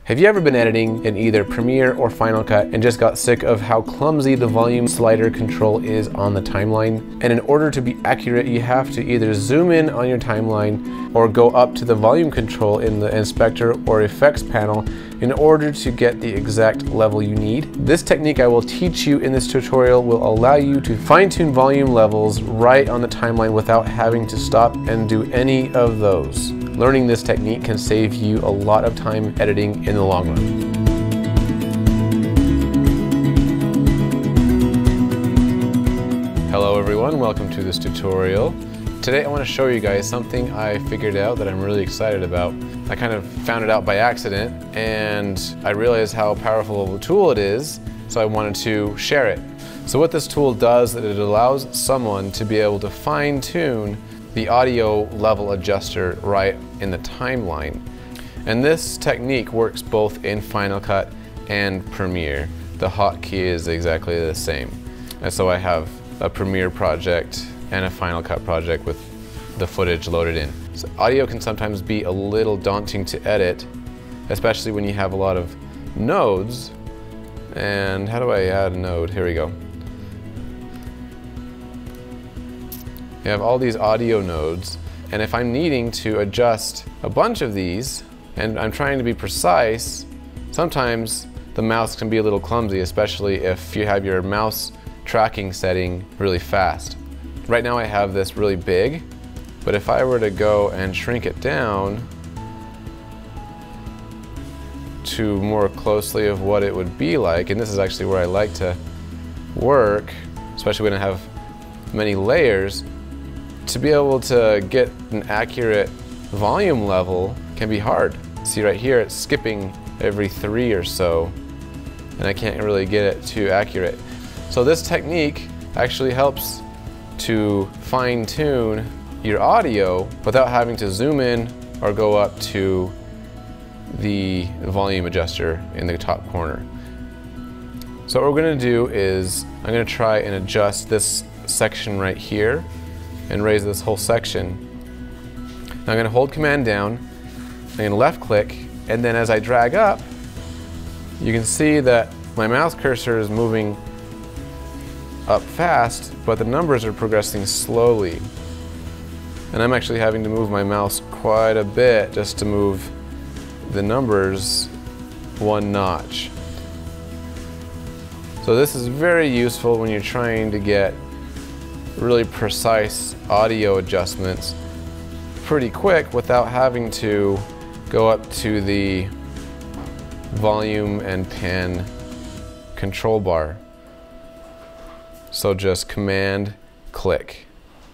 Have you ever been editing in either Premiere or Final Cut and just got sick of how clumsy the volume slider control is on the timeline? And in order to be accurate, you have to either zoom in on your timeline or go up to the volume control in the inspector or effects panel in order to get the exact level you need. This technique I will teach you in this tutorial will allow you to fine-tune volume levels right on the timeline without having to stop and do any of those. Learning this technique can save you a lot of time editing in the long run. Hello everyone, welcome to this tutorial. Today I want to show you guys something I figured out that I'm really excited about. I kind of found it out by accident and I realized how powerful of a tool it is, so I wanted to share it. So what this tool does is it allows someone to be able to fine-tune the audio level adjuster right in the timeline. And this technique works both in Final Cut and Premiere. The hotkey is exactly the same. And so I have a Premiere project and a Final Cut project with the footage loaded in. So audio can sometimes be a little daunting to edit, especially when you have a lot of nodes. And how do I add a node? Here we go. You have all these audio nodes, and if I'm needing to adjust a bunch of these, and I'm trying to be precise, sometimes the mouse can be a little clumsy, especially if you have your mouse tracking setting really fast. Right now I have this really big, but if I were to go and shrink it down to more closely of what it would be like, and this is actually where I like to work, especially when I have many layers, to be able to get an accurate volume level can be hard. See right here, it's skipping every 3 or so, and I can't really get it too accurate. So this technique actually helps to fine-tune your audio without having to zoom in or go up to the volume adjuster in the top corner. So what we're going to do is I'm going to try and adjust this section right here and raise this whole section. Now I'm going to hold Command down, I'm going to left click, and then as I drag up, you can see that my mouse cursor is moving up fast, but the numbers are progressing slowly. And I'm actually having to move my mouse quite a bit just to move the numbers one notch. So this is very useful when you're trying to get really precise audio adjustments pretty quick without having to go up to the volume and pan control bar. So just Command click.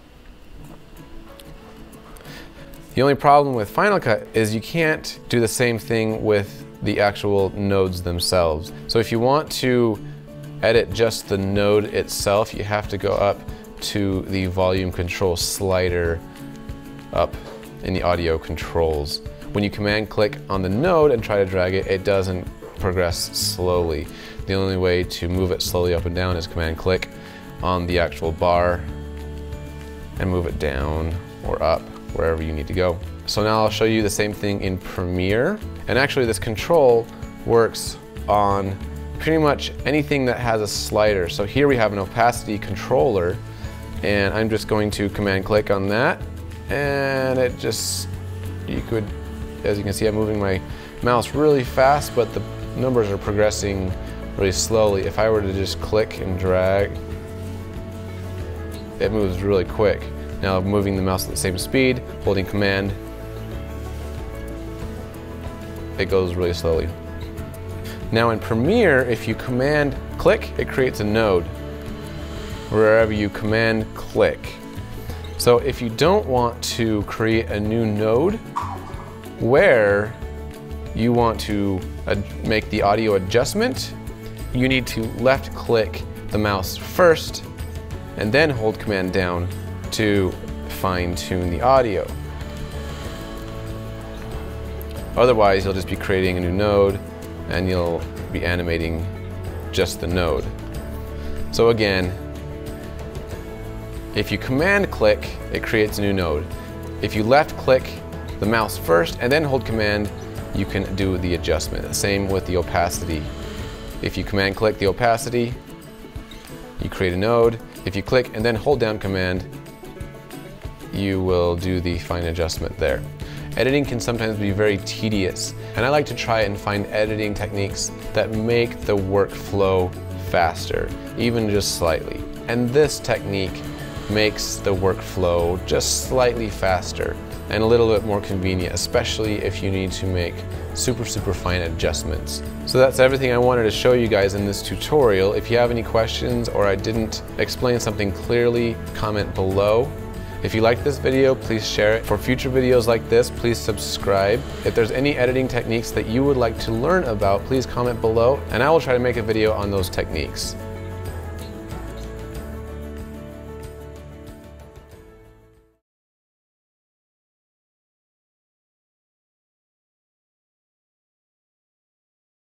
The only problem with Final Cut is you can't do the same thing with the actual nodes themselves. So if you want to edit just the node itself, you have to go up to the volume control slider up in the audio controls. When you command click on the node and try to drag it, it doesn't progress slowly. The only way to move it slowly up and down is command click on the actual bar and move it down or up wherever you need to go. So now I'll show you the same thing in Premiere. And actually this control works on pretty much anything that has a slider. So here we have an opacity controller, and I'm just going to command click on that, and it just, as you can see, I'm moving my mouse really fast, but the numbers are progressing really slowly. If I were to just click and drag, it moves really quick. Now I'm moving the mouse at the same speed, holding command, it goes really slowly. Now in Premiere, if you command click, it creates a node wherever you command click. So if you don't want to create a new node where you want to make the audio adjustment, you need to left click the mouse first and then hold command down to fine tune the audio. Otherwise you'll just be creating a new node and you'll be animating just the node. So again, if you command click, it creates a new node. If you left click the mouse first and then hold command, you can do the adjustment. Same with the opacity. If you command click the opacity, you create a node. If you click and then hold down command, you will do the fine adjustment there. Editing can sometimes be very tedious, and I like to try and find editing techniques that make the workflow faster, even just slightly. And this technique makes the workflow just slightly faster and a little bit more convenient, especially if you need to make super fine adjustments. So that's everything I wanted to show you guys in this tutorial. If you have any questions or I didn't explain something clearly, comment below. If you liked this video, please share it. For future videos like this, please subscribe. If there's any editing techniques that you would like to learn about, please comment below, and I will try to make a video on those techniques.